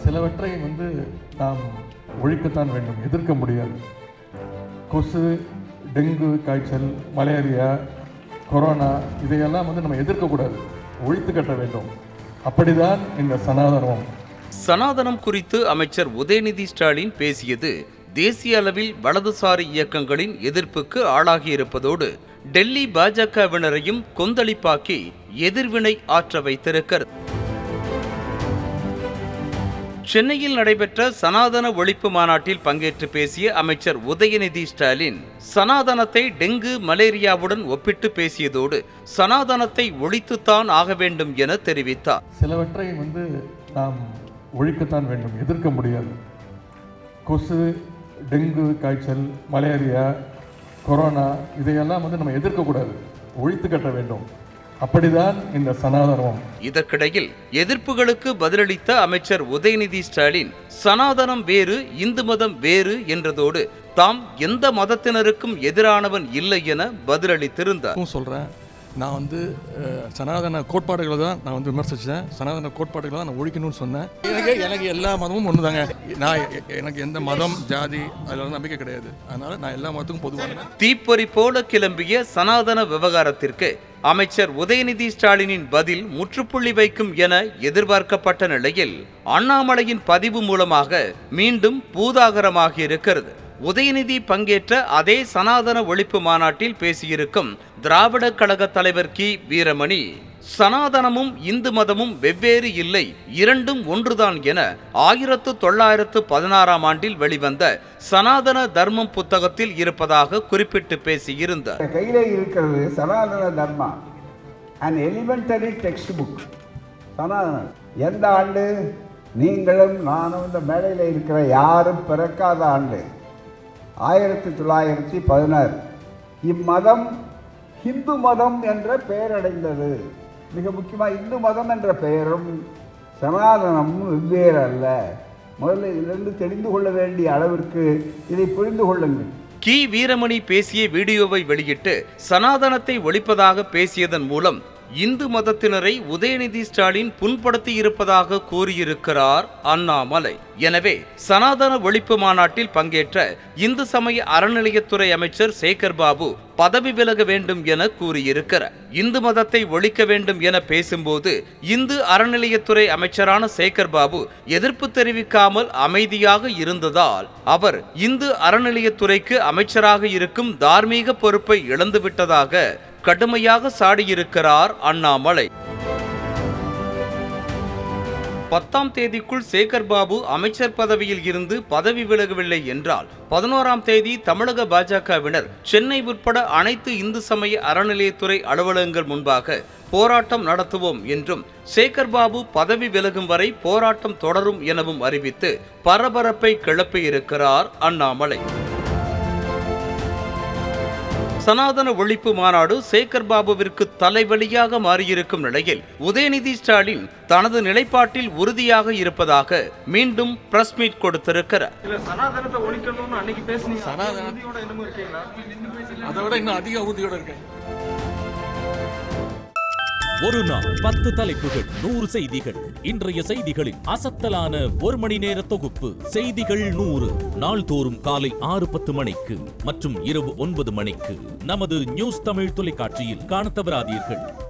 சிலவற்றை நாம் ஒழிக்கத்தான் வேண்டும், எதிர்க்க முடியாது. கொசு, டெங்கு காய்ச்சல், மலேரியா, கொரோனா இதையெல்லாம் நம்ம எதிர்க்கக்கூடாது, ஒழித்து கட்ட வேண்டும். அப்படிதான் இந்த சனாதனம். சனாதனம் குறித்து அமைச்சர் உதயநிதி ஸ்டாலின் பேசியது தேசிய அளவில் வலதுசாரி இயக்கங்களின் எதிர்ப்புக்கு ஆளாகியிருப்பதோடு டெல்லி பாஜகவினரையும் கொந்தளிப்பாக்கி எதிர்வினை ஆற்ற வைத்திருக்கிறது. சென்னையில் நடைபெற்ற சனாதன ஒழிப்பு மாநாட்டில் பங்கேற்று பேசிய அமைச்சர் உதயநிதி ஸ்டாலின் சனாதனத்தை டெங்கு, மலேரியாவுடன் ஒப்பிட்டு பேசியதோடு சனாதனத்தை ஒழித்துத்தான் ஆக வேண்டும் என தெரிவித்தார். சிலவற்றை நாம் ஒழிக்கத்தான் வேண்டும், எதிர்க்க முடியாது. கொசு, டெங்கு காய்ச்சல், மலேரியா, கொரோனா இதையெல்லாம் நம்ம எதிர்க்கக்கூடாது, ஒழித்து கட்ட வேண்டும். அப்படிதான் இந்த சனாதனம். இதற்கிடையில் எதிர்ப்புகளுக்கு பதிலளித்த அமைச்சர் உதயநிதி ஸ்டாலின் சனாதனம் வேறு, இந்து மதம் வேறு என்றதோடு தாம் எந்த மதத்தினருக்கும் எதிரானவன் இல்லை என பதிலளித்திருந்தார். சொல்றேன், நான் சனாதன கோட்பாடுகளை தான் நான் விமர்சித்தேன். சனாதன கோட்பாடுகளை தான் நான் ஒழிக்கணும்னு சொன்னேன். எனக்கு எல்லா மதமும் ஒன்று தாங்க. எனக்கு எந்த மதம், ஜாதி அதில் நம்பிக்கை கிடையாது. அதனால நான் எல்லா மதத்துக்கும் பொதுவான. தீப்பொறி போல கிளம்பிய சனாதன விவகாரத்திற்கு அமைச்சர் உதயநிதி ஸ்டாலினின் பதில் முற்றுப்புள்ளி வைக்கும் என எதிர்பார்க்கப்பட்ட நிலையில் அண்ணாமலையின் பதிவு மூலமாக மீண்டும் பூதாகரமாகி இருக்கிறது. உதயநிதி பங்கேற்ற அதே சனாதன ஒழிப்பு மாநாட்டில் பேசியிருக்கும் திராவிட கழக தலைவர் கி. வீரமணி சனாதனமும் இந்து மதமும் வெவ்வேறு இல்லை, இரண்டும் ஒன்றுதான் என 1916ஆம் ஆண்டில் வெளிவந்த சனாதன தர்மம் புத்தகத்தில் இருப்பதாக குறிப்பிட்டு பேசியிருந்தார். கையிலே இருக்கிறது சனாதன தர்மா, an elementary textbook. சனாதனம் எந்த ஆண்டு? நீங்களும் நானும் இந்த மேடையில் இருக்கிற யாரும் பிறக்காத ஆண்டு 1916. இம்மதம் ஹிந்து மதம் என்ற பெயர் அடைந்தது. மிக முக்கியமாக இந்து மதம் என்ற பெயரும் சனாதனமும் வெவ்வேறு அல்ல. முதல்ல இதிலிருந்து தெரிந்து கொள்ள வேண்டிய அளவிற்கு இதை புரிந்து கொள்ளுங்கள். கி. வீரமணி பேசிய வீடியோவை வெளியிட்டு சனாதனத்தை ஒழிப்பதாக பேசியதன் மூலம் இந்து மதத்தினரை உதயநிதி ஸ்டாலின் புண்படுத்தி இருப்பதாக கூறியிருக்கிறார் அண்ணாமலை. எனவே சனாதன ஒழிப்பு மாநாட்டில் பங்கேற்ற இந்து சமய அறநிலையத்துறை அமைச்சர் சேகர் பாபு பதவி விலக வேண்டும் என கூறியிருக்கிறார். இந்து மதத்தை ஒழிக்க வேண்டும் என பேசும்போது இந்து அறநிலையத்துறை அமைச்சரான சேகர் பாபு எதிர்ப்பு தெரிவிக்காமல் அமைதியாக இருந்ததால் அவர் இந்து அறநிலையத்துறைக்கு அமைச்சராக இருக்கும் தார்மீக பொறுப்பை இழந்துவிட்டதாக கடுமையாக சாடியிருக்கிறார் அண்ணாமலை. 10ஆம் தேதிக்குள் சேகர் பாபு அமைச்சர் பதவியில் இருந்து பதவி விலகவில்லை என்றால் 11ஆம் தேதி தமிழக பாஜகவினர் சென்னை உட்பட அனைத்து இந்து சமய அறநிலையத்துறை அலுவலகங்கள் முன்பாக போராட்டம் நடத்துவோம் என்றும் சேகர் பாபு பதவி விலகும் வரை போராட்டம் தொடரும் எனவும் அறிவித்து பரபரப்பை கிளப்பியிருக்கிறார் அண்ணாமலை. சனாதன ஒழிப்பு மாநாடு சேகர் பாபுவிற்கு தலைவலியாக மாறியிருக்கும் நிலையில் உதயநிதி ஸ்டாலின் தனது நிலைப்பாட்டில் உறுதியாக இருப்பதாக மீண்டும் பிரஸ் மீட் கொடுத்திருக்கிறார். ஒரு நாள் 10 தலைப்புகள் 100 செய்திகள். இன்றைய செய்திகளின் அசத்தலான ஒரு மணி நேர தொகுப்பு செய்திகள் 100 நாள்தோறும் காலை 6:10 மணிக்கு மற்றும் இரவு 9 மணிக்கு நமது நியூஸ் தமிழ் தொலைக்காட்சியில் காணத் தவறாதீர்கள்.